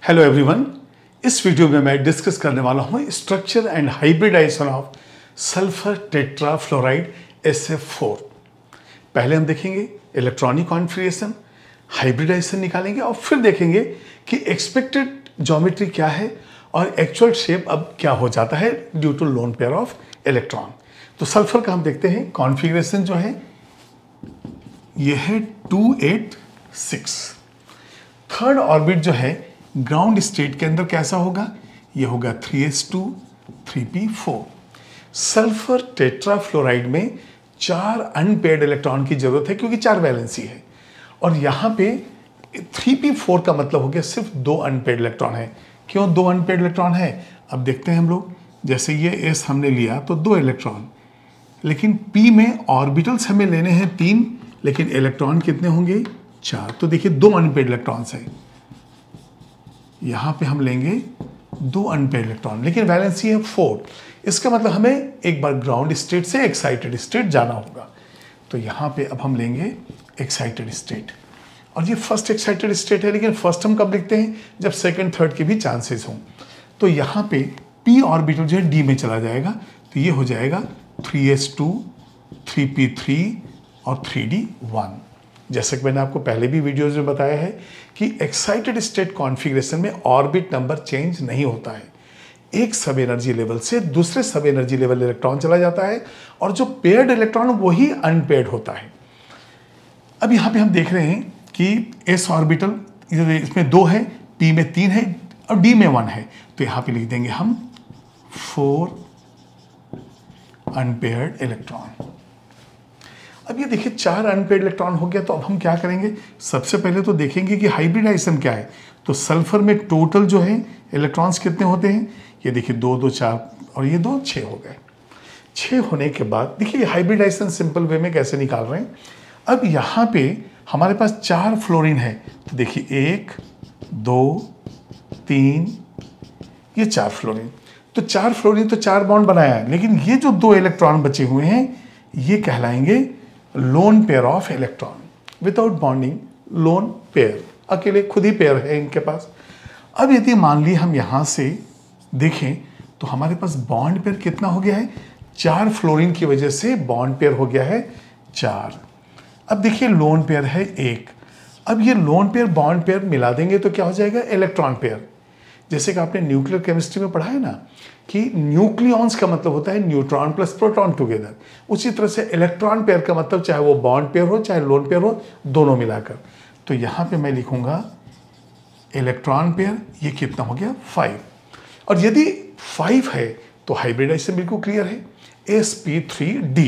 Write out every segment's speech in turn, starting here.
Hello everyone, इस video में मैं डिस्कस करने वाला हूँ structure and hybridization of sulphur tetrafluoride SF4। पहले हम देखेंगे इलेक्ट्रॉनिक कॉन्फ़िगरेशन, हाइब्रिडाइजेशन निकालेंगे और फिर देखेंगे कि एक्सपेक्टेड ज्योमेट्री क्या है और एक्चुअल शेप अब क्या हो जाता है due to lone pair of electron. तो सल्फर का हम देखते हैं कॉन्फ़िगरेशन जो है ये है 286। थर्ड ऑर्बिट जो है ग्राउंड स्टेट के अंदर कैसा होगा, ये होगा 3s2 3p4। सल्फर टेट्राफ्लोराइड में 4 अनपेयर्ड इलेक्ट्रॉन की जरूरत है क्योंकि 4 वैलेंसी है, और यहाँ पे 3p4 का मतलब हो गया सिर्फ 2 अनपेयर्ड इलेक्ट्रॉन है। क्यों 2 अनपेयर्ड इलेक्ट्रॉन है, अब देखते हैं हम लोग। जैसे ये s हमने लिया तो 2 इलेक्ट्रॉन, लेकिन p में ऑर्बिटल्स हमें लेने हैं 3, लेकिन इलेक्ट्रॉन कितने होंगे 4। तो देखिए 2 अनपेयर्ड इलेक्ट्रॉन्स हैं, यहां पे हम लेंगे 2 अनपेयर्ड इलेक्ट्रॉन, लेकिन वैलेंसी है 4। इसका मतलब हमें एक बार ग्राउंड स्टेट से एक्साइटेड स्टेट जाना होगा। तो यहां पे अब हम लेंगे एक्साइटेड स्टेट, और ये फर्स्ट एक्साइटेड स्टेट है, लेकिन फर्स्ट हम कब लिखते हैं जब सेकंड थर्ड के भी चांसेस हों। तो यहां पे p ऑर्बिटल जो है d में चला जाएगा, तो ये हो जाएगा 3s2 3p3 और 3d1। जैसे कि मैंने आपको पहले भी वीडियोस में बताया है कि एक्साइटेड स्टेट कॉन्फ़िगरेशन में ऑर्बिट नंबर चेंज नहीं होता है। एक सब एनर्जी लेवल से दूसरे सब एनर्जी लेवल इलेक्ट्रॉन चला जाता है, और जो पेयर्ड इलेक्ट्रॉन वही अनपेयर्ड होता है। अब यहाँ पे हम देख रहे हैं कि s ऑर्बिटल इसमें 2 है, p में 3 है और d में 1 है, तो यहाँ पे लिख देंगे हम 4 अनपेयर्ड इलेक्ट्रॉन। अब ये देखिए 4 अनपेयर्ड इलेक्ट्रॉन हो गया, तो अब हम क्या करेंगे, सबसे पहले तो देखेंगे कि हाइब्रिडाइजेशन क्या है। तो सल्फर में टोटल जो है इलेक्ट्रॉन्स कितने होते हैं, ये देखिए 2 2 4 और ये 2 6 हो गए। 6 होने के बाद देखिए हाइब्रिडाइजेशन सिंपल वे में कैसे निकाल रहे हैं। अब यहाँ पे हमारे पास 4 फ्लोरीन है, तो देखिए 1 2 3 ये 4 फ्लोरीन। तो 4 फ्लोरीन तो 4 बॉन्ड बनाया है, लेकिन ये जो 2 इलेक्ट्रॉन बचे हुए हैं ये कहलाएंगे lone pair of electron without bonding. Lone pair अकेले खुद ही पेयर है इनके पास। अब यदि मान ली हम यहां से देखें तो हमारे पास बॉन्ड पेयर कितना हो गया है, 4 फ्लोरीन की वजह से बॉन्ड पेयर हो गया है 4। अब देखिए लोन पेयर है 1। अब ये लोन पेयर बॉन्ड पेयर मिला देंगे तो क्या हो जाएगा, इलेक्ट्रॉन पेयर। जैसे कि आपने न्यूक्लियर केमिस्ट्री में पढ़ा है ना कि न्यूक्लियॉन्स का मतलब होता है न्यूट्रॉन प्लस प्रोटॉन टुगेदर। उसी तरह से इलेक्ट्रॉन पेयर का मतलब चाहे वो बॉन्ड पेयर हो चाहे लोन पेयर हो, दोनों मिलाकर। तो यहाँ पे मैं लिखूंगा इलेक्ट्रॉन पेयर, ये कितना हो गया 5। और यदि 5 है तो हाइब्रिडाइजेशन बिल्कुल क्लियर है, sp3d।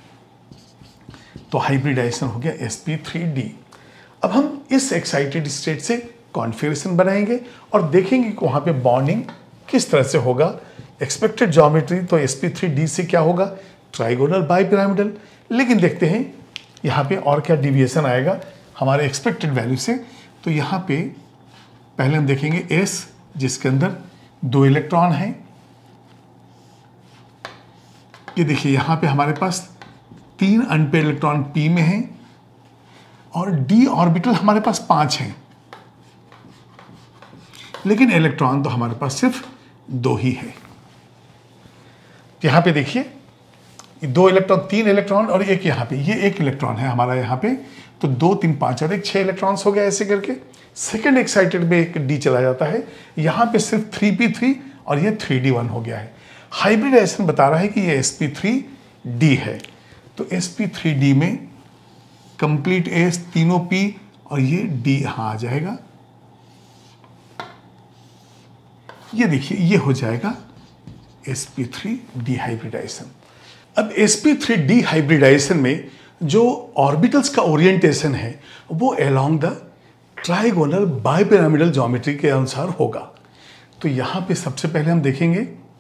तो हाइब्रिडाइजेशन हो गया sp3d। अब हम इस एक्साइटेड स्टेट से कॉन्फ़िगरेशन बनाएंगे और देखेंगे कि वहां पे बॉन्डिंग किस तरह से होगा। एक्सपेक्टेड ज्योमेट्री तो sp3d से क्या होगा, ट्राइगोनल बाइपिरामिडल। लेकिन देखते हैं यहाँ पे और क्या डिविएशन आएगा हमारे एक्सपेक्टेड वैल्यू से। तो यहाँ पे पहले हम देखेंगे s जिसके अंदर 2 इलेक्ट्रॉन हैं। ये देखिए यहाँ पे हमारे पास 3 अनपेयर्ड इलेक्ट्रॉन p में हैं, और d ऑर्बिटल हमारे पास 5 हैं, लेकिन इलेक्ट्रॉन तो हमारे पास सिर्फ 2 ही है। यहां पे देखिए 2 इलेक्ट्रॉन 3 इलेक्ट्रॉन और एक यहां पे, ये 1 इलेक्ट्रॉन है हमारा यहाँ पे। तो 2 3 5 और 1 6 इलेक्ट्रॉन्स हो गया। ऐसे करके सेकंड एक्साइटेड में एक d चला जाता है, यहां पे सिर्फ 3p3 और ये 3d1 हो गया है। हाइब्रिडाइजेशन बता रहा है कि ये sp3d है, तो sp3d में कंप्लीट s तीनों p और ये d यहां आ जाएगा। ये देखिए ये हो जाएगा sp3d हाइब्रिडाइजेशन। अब sp3d हाइब्रिडाइजेशन में जो ऑर्बिटल्स का ओरिएंटेशन है वो along the trigonal bipyramidal geometry के अनुसार होगा। तो यहां पे सबसे पहले हम देखेंगे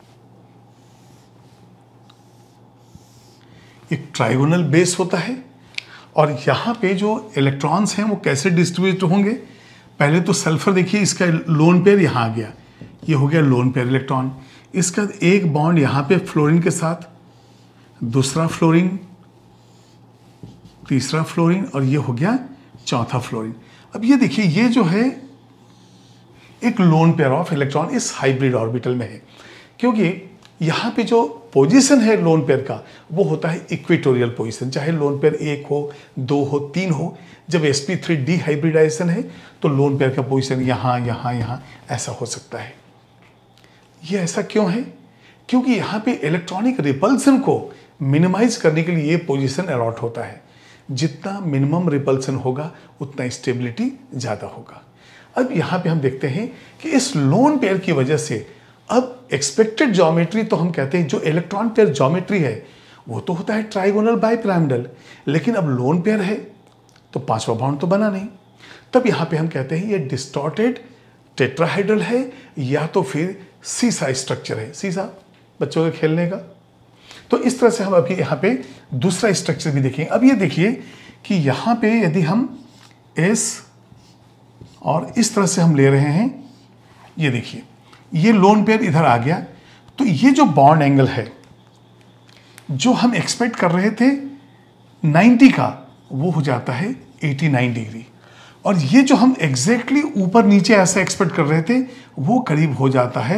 एक ट्राइगोनल बेस होता है, और यहां पे जो इलेक्ट्रॉन्स हैं वो कैसे डिस्ट्रीब्यूट होंगे। पहले तो सल्फर देखिए इसका लोन पेयर यहां आ गया, ये हो गया लोन पेयर इलेक्ट्रॉन। इसका एक बॉन्ड यहां पे फ्लोरीन के साथ, दूसरा फ्लोरीन, तीसरा फ्लोरीन, और ये हो गया चौथा फ्लोरीन। अब ये देखिए ये जो है एक लोन पेयर ऑफ इलेक्ट्रॉन इस हाइब्रिड ऑर्बिटल में है, क्योंकि यहाँ पे जो पोजीशन है लोन पेयर का वो होता है इक्वेटोरियल पोजीशन, चाहे लोन पेयर 1 हो, 2 हो, 3 हो। जब sp3 डी हाइब्रिडाइजेशन है तो लोन पेयर का पोजीशन यहाँ यहाँ यहाँ ऐसा हो सकता है। ये ऐसा क्यों है? क्योंकि यहाँ पे इलेक्ट्रॉनिक रिपल्सन को मिनिमाइज करने के लिए ये पोजीशन अलॉट होता है। जितना मिनिमम रिपल्सन होगा उतना स्टेबिलिटी ज़्यादा होगा। अब यहाँ पे हम देखते हैं कि इस लोन पेयर की वजह से अब एक्सपेक्टेड ज्योमेट्री, तो हम कहते हैं जो इलेक्ट्रॉन पेयर ज्योमेट्री है वो तो होता है ट्राइगोनल बाइपिरामिडल, लेकिन अब लोन पेयर है तो पांचवा बॉन्ड तो बना नहीं। तब यहाँ पे हम कहते हैं ये डिस्टॉर्टेड टेट्राहाइड्रल है या तो फिर सीसा स्ट्रक्चर है, सीसा बच्चों के खेलने का। तो इस तरह से हम अभी यहाँ पे दूसरा स्ट्रक्चर भी देखेंगे। अब ये देखिए कि यहाँ पे यदि हम एस और इस तरह से हम ले रहे हैं, ये देखिए ये लोन पेयर इधर आ गया, तो ये जो बॉन्ड एंगल है जो हम एक्सपेक्ट कर रहे थे 90 का वो हो जाता है 89 डिग्री, और ये जो हम एग्जैक्टली ऊपर नीचे ऐसा एक्सपेक्ट कर रहे थे वो करीब हो जाता है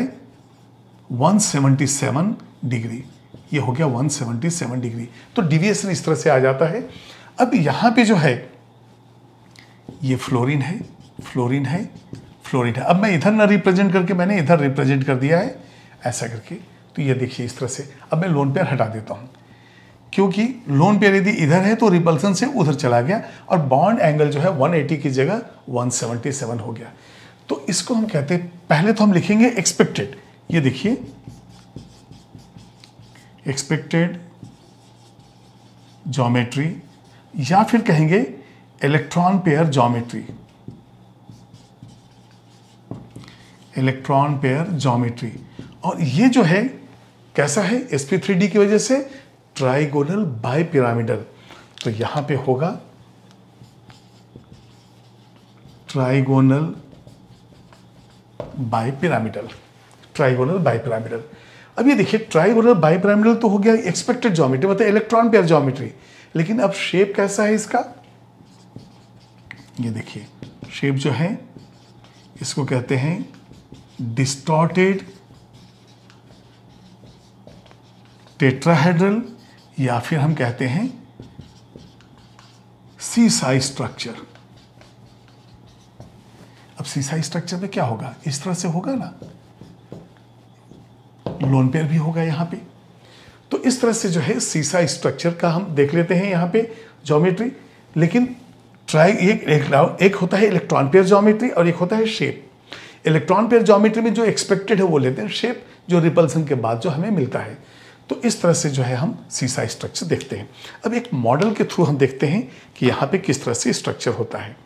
177 डिग्री। ये हो गया 177 डिग्री। तो डिविएशन इस तरह से आ जाता है। अब यहाँ पे जो है ये फ्लोरीन है, फ्लोरीन है, फ्लोरीन है। अब मैं इधर ना रिप्रेजेंट करके मैंने इधर रिप्रेजेंट कर दिया है ऐसा करके। तो ये देखिए इस तरह से। अब मैं लोन पेयर हटा देता हूँ, क्योंकि लोन पेयर यदि इधर है तो रिपल्सन से उधर चला गया और बॉन्ड एंगल जो है 180 की जगह 177 हो गया। तो इसको हम कहते हैं, पहले तो हम लिखेंगे एक्सपेक्टेड। ये देखिए एक्सपेक्टेड ज्योमेट्री, या फिर कहेंगे electron pair geometry, electron pair geometry. और ये जो है कैसा है? sp3d की वजह से ट्राइगोनल बाइपिरामिडल। तो यहां पे होगा ट्राइगोनल बाइपिरामिडल, ट्राइगोनल बाइपिरामिडल। अब ये देखिए ट्राइगोनल बाइपिरामिडल तो हो गया एक्सपेक्टेड ज्योमेट्री, मतलब इलेक्ट्रॉन पेयर ज्योमेट्री। लेकिन अब शेप कैसा है इसका? ये देखिए शेप जो है इसको कहते हैं डिस्टॉर्टेड टेट्राहेड्रल, या फिर हम कहते हैं सीसाई स्ट्रक्चर। अब सीसाई स्ट्रक्चर में क्या होगा? इस तरह से होगा ना, लोन पेयर भी होगा यहां पे। तो इस तरह से जो है सीसा स्ट्रक्चर का हम देख लेते हैं यहां पे ज्योमेट्री। लेकिन एक होता है इलेक्ट्रॉन पेयर ज्योमेट्री और एक होता है शेप। इलेक्ट्रॉन पेयर ज्योमेट्री में जो एक्सपेक्टेड है वो लेते हैं, शेप जो रिपल्सन के बाद जो हमें मिलता है। तो इस तरह से जो है हम सीसा स्ट्रक्चर देखते हैं। अब एक मॉडल के थ्रू हम देखते हैं कि यहां पे किस तरह से स्ट्रक्चर होता है।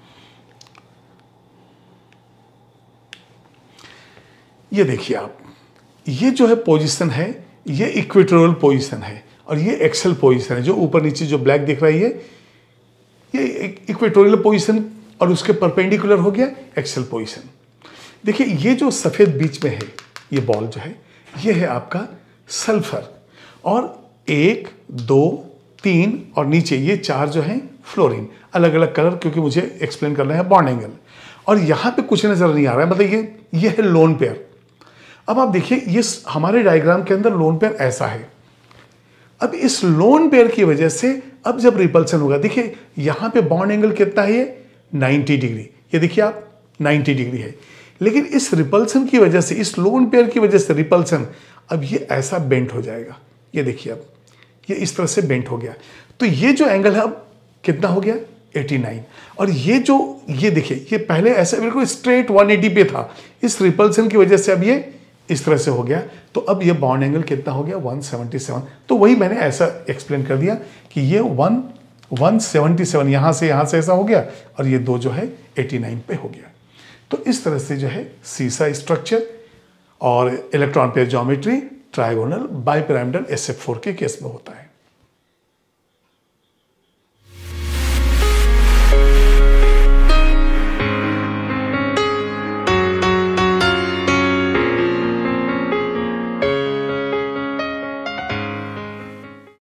ये देखिए आप, ये जो है पोजीशन है ये इक्वेटोरियल पोजीशन है और ये एक्सल पोजीशन है। जो ऊपर नीचे जो ब्लैक दिख रही है ये इक्वेटोरियल पोजीशन और उसके परपेंडिकुलर हो गया एक्सल पोजीशन। देखिए ये जो सफेद बीच में है ये बॉल जो है ये है आपका सल्फर, और 1, 2, 3 और नीचे ये 4 जो हैं फ्लोरीन, अलग अलग कलर, क्योंकि मुझे एक्सप्लेन करना है बॉन्ड एंगल। और यहाँ पे कुछ नजर नहीं आ रहा है, मतलब ये है लोन पेयर। अब आप देखिए ये हमारे डायग्राम के अंदर लोन पेयर ऐसा है। अब इस लोन पेयर की वजह से अब जब रिपल्सन होगा, देखिए यहाँ पे बॉन्ड एंगल कितना है? ये 90 डिग्री। ये देखिए आप 90 डिग्री है, लेकिन इस रिपल्सन की वजह से, इस लोन पेयर की वजह से रिपल्सन अब ये ऐसा बेंट हो जाएगा। ये देखिए अब ये इस तरह से बेंट हो गया। तो ये जो एंगल है अब कितना हो गया? 89। और ये देखिए ये पहले ऐसा बिल्कुल स्ट्रेट 180 पे था, इस रिपल्सन की वजह से अब ये इस तरह से हो गया। तो अब ये बॉन्ड एंगल कितना हो गया? 177। तो वही मैंने ऐसा एक्सप्लेन कर दिया कि ये 177 यहाँ से ऐसा हो गया और ये 2 जो है 89 पे हो गया। तो इस तरह से जो है सीसा स्ट्रक्चर और electron pair geometry trigonal bipyramidal SF4 के केस में होता है।